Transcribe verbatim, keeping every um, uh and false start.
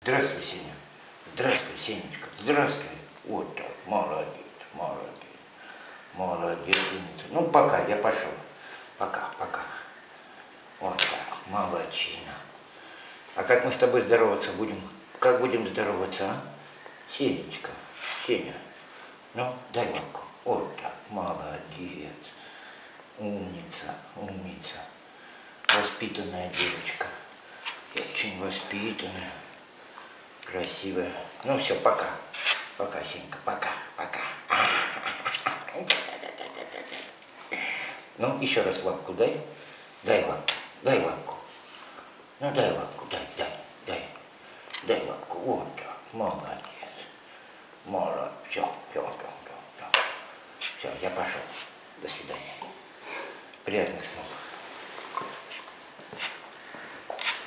Здравствуй, Сеня. Здравствуй, Сенечка. Здравствуй. Вот так. Молодец, молодец. Молодец, умница. Ну, пока, я пошел. Пока, пока. Вот так, молодчина. А как мы с тобой здороваться будем? Как будем здороваться, а? Сенечка, Сеня. Ну, дай лапку. Вот так, молодец. Умница, умница. Воспитанная девочка. Очень воспитанная. Красивая. Ну все, пока. Пока, Сенька, пока, пока. Ну, еще раз лапку дай. Дай лапку, дай лапку. Ну, дай лапку, дай, дай, дай. Дай лапку. Вот так, молодец.